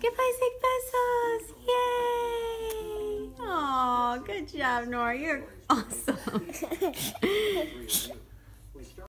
Give Isaac besos. Yay. Oh, good job, Nora. You're awesome.